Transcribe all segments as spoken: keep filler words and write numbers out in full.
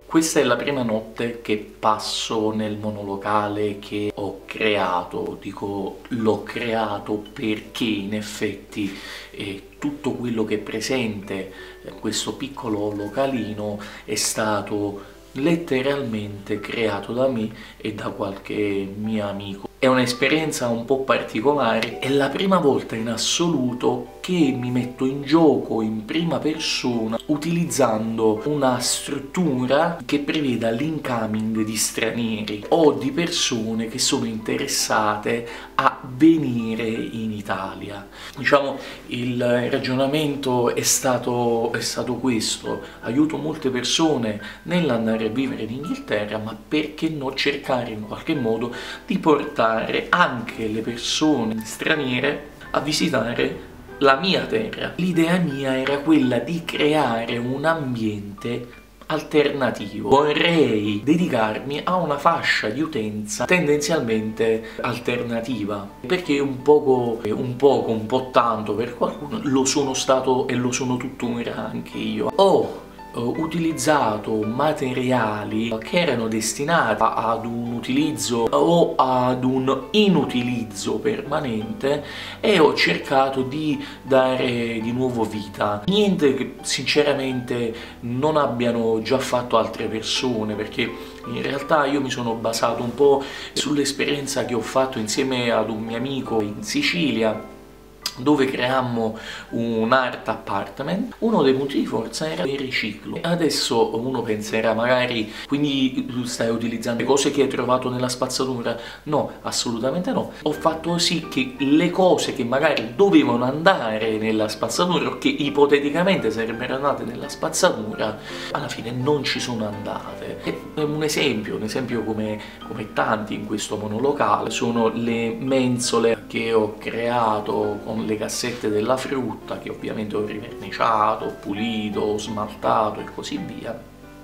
Questa è la prima notte che passo nel monolocale che ho creato. Dico l'ho creato perché in effetti eh, tutto quello che è presente in questo piccolo localino è stato letteralmente creato da me e da qualche mio amico. È un'esperienza un po' particolare, è la prima volta in assoluto che mi metto in gioco in prima persona utilizzando una struttura che preveda l'incoming di stranieri o di persone che sono interessate a venire in Italia. Diciamo, il ragionamento è stato, è stato questo: aiuto molte persone nell'andare a vivere in Inghilterra, ma perché no cercare in qualche modo di portare anche le persone straniere a visitare la mia terra. L'idea mia era quella di creare un ambiente alternativo. Vorrei dedicarmi a una fascia di utenza tendenzialmente alternativa, perché un poco, un poco, un po' tanto per qualcuno lo sono stato e lo sono tuttora anche io. Ho utilizzato materiali che erano destinati ad un utilizzo o ad un inutilizzo permanente e ho cercato di dare di nuovo vita. Niente che sinceramente non abbiano già fatto altre persone, perché in realtà io mi sono basato un po' sull'esperienza che ho fatto insieme ad un mio amico in Sicilia, dove creammo un art apartment. Uno dei punti di forza era il riciclo. Adesso uno penserà magari, quindi tu stai utilizzando le cose che hai trovato nella spazzatura? No, assolutamente no. Ho fatto sì che le cose che magari dovevano andare nella spazzatura o che ipoteticamente sarebbero andate nella spazzatura alla fine non ci sono andate. È un esempio, un esempio come, come tanti in questo monolocale sono le mensole che ho creato con le cassette della frutta, che ovviamente ho riverniciato, pulito, smaltato e così via.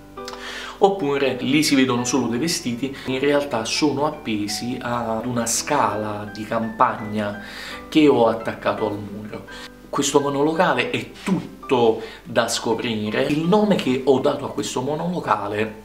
Oppure lì si vedono solo dei vestiti, in realtà sono appesi ad una scala di campagna che ho attaccato al muro. Questo monolocale è tutto da scoprire. Il nome che ho dato a questo monolocale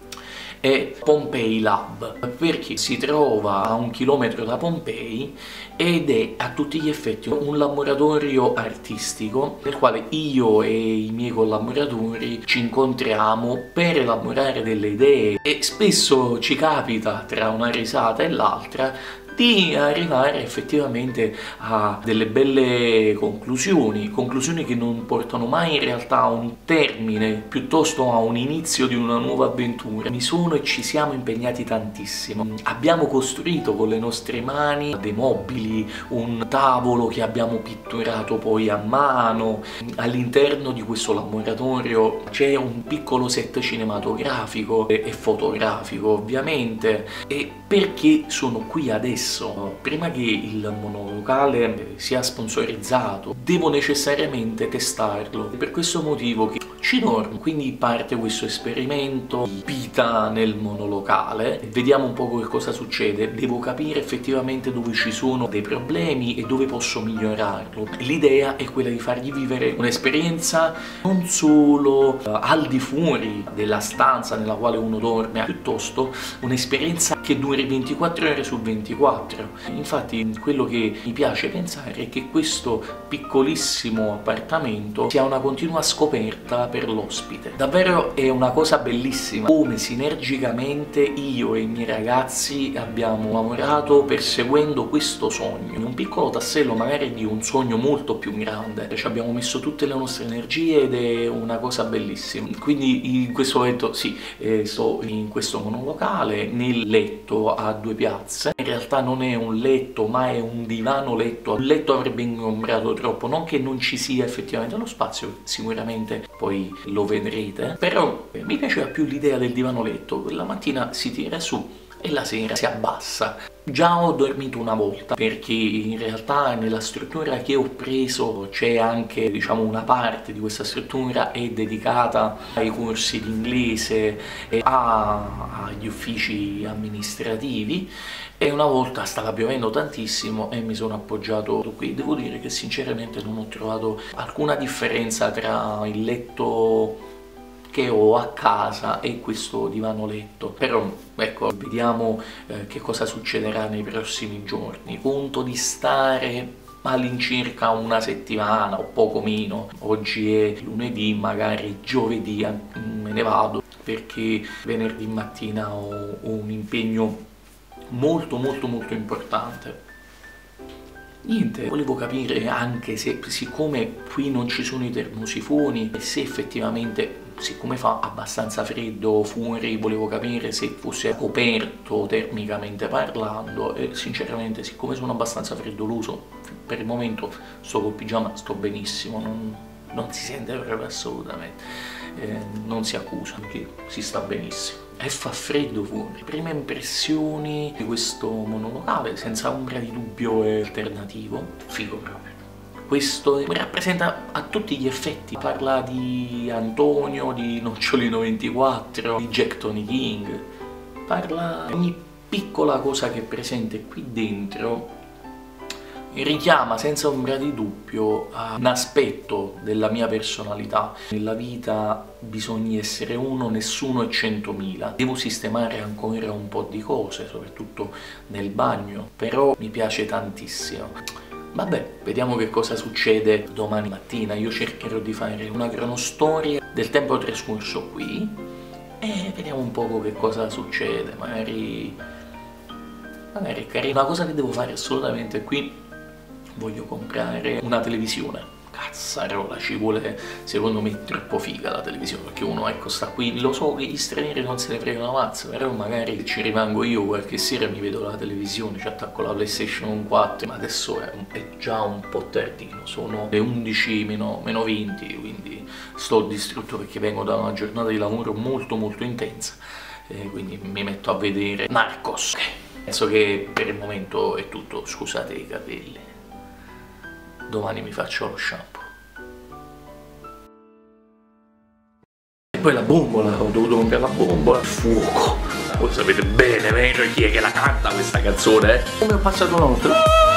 è Pompei Lab, perché si trova a un chilometro da Pompei ed è a tutti gli effetti un laboratorio artistico nel quale io e i miei collaboratori ci incontriamo per elaborare delle idee, e spesso ci capita tra una risata e l'altra di arrivare effettivamente a delle belle conclusioni, conclusioni che non portano mai in realtà a un termine, piuttosto a un inizio di una nuova avventura. Mi sono e ci siamo impegnati tantissimo. Abbiamo costruito con le nostre mani dei mobili, un tavolo che abbiamo pitturato poi a mano. All'interno di questo laboratorio c'è un piccolo set cinematografico e fotografico, ovviamente. E perché sono qui adesso? Prima che il monolocale sia sponsorizzato, devo necessariamente testarlo. È per questo motivo che ci dormo, quindi parte questo esperimento di vita nel monolocale. Vediamo un po' che cosa succede. Devo capire effettivamente dove ci sono dei problemi e dove posso migliorarlo. L'idea è quella di fargli vivere un'esperienza non solo uh, al di fuori della stanza nella quale uno dorme, ma piuttosto un'esperienza che duri ventiquattro ore su ventiquattro. Infatti quello che mi piace pensare è che questo piccolissimo appartamento sia una continua scoperta per l'ospite. Davvero è una cosa bellissima come sinergicamente io e i miei ragazzi abbiamo lavorato perseguendo questo sogno, un piccolo tassello magari di un sogno molto più grande. Ci abbiamo messo tutte le nostre energie ed è una cosa bellissima. Quindi in questo momento sì, eh, sto in questo monolocale nel letto a due piazze. In realtà non è un letto, ma è un divano letto. Un letto avrebbe ingombrato troppo, non che non ci sia effettivamente lo spazio, sicuramente poi lo vedrete, però eh, mi piaceva più l'idea del divano letto. La mattina si tira su e la sera si abbassa. Già ho dormito una volta, perché in realtà nella struttura che ho preso c'è anche, diciamo, una parte di questa struttura è dedicata ai corsi di inglese e a, agli uffici amministrativi, e una volta stava piovendo tantissimo e mi sono appoggiato qui. Devo dire che sinceramente non ho trovato alcuna differenza tra il letto che ho a casa è questo divano letto. Però ecco, vediamo eh, che cosa succederà nei prossimi giorni. Conto di stare all'incirca una settimana o poco meno. Oggi è lunedì, magari giovedì me ne vado, perché venerdì mattina ho, ho un impegno molto molto molto importante. Niente, volevo capire anche se, siccome qui non ci sono i termosifoni, se effettivamente, siccome fa abbastanza freddo fuori, volevo capire se fosse coperto termicamente parlando, e sinceramente, siccome sono abbastanza freddoloso, per il momento sto col pigiama, sto benissimo, non, non si sente proprio assolutamente, eh, non si accusa, perché si sta benissimo. E fa freddo fuori. Prime impressioni di questo monolocale, senza ombra di dubbio, è alternativo, figo proprio. Questo mi rappresenta a tutti gli effetti. Parla di Antonio, di Nocciolino ventiquattro, di Jack Tony King. Parla di ogni piccola cosa che è presente qui dentro. Richiama senza ombra di dubbio a un aspetto della mia personalità. Nella vita bisogna essere uno, nessuno e centomila. Devo sistemare ancora un po' di cose, soprattutto nel bagno, però mi piace tantissimo. Vabbè, vediamo che cosa succede domani mattina. Io cercherò di fare una cronostoria del tempo trascorso qui e vediamo un po' che cosa succede. Magari, magari è carino. Una cosa che devo fare assolutamente qui, voglio comprare una televisione. Cazzarola, ci vuole, secondo me, troppo figa la televisione, perché uno, ecco, sta qui, lo so che gli stranieri non se ne fregano una mazza, però magari ci rimango io qualche sera, mi vedo la televisione, ci attacco la PlayStation quattro, ma adesso è, è già un po' tardino, sono le undici meno venti, quindi sto distrutto perché vengo da una giornata di lavoro molto molto intensa, e quindi mi metto a vedere Narcos. Penso che per il momento è tutto, scusate i capelli. Domani mi faccio lo shampoo. E poi la bombola, ho dovuto comprare la bombola. Fuoco. Voi sapete bene, vero chi è che la canta questa canzone, eh? Come ho passato una notte?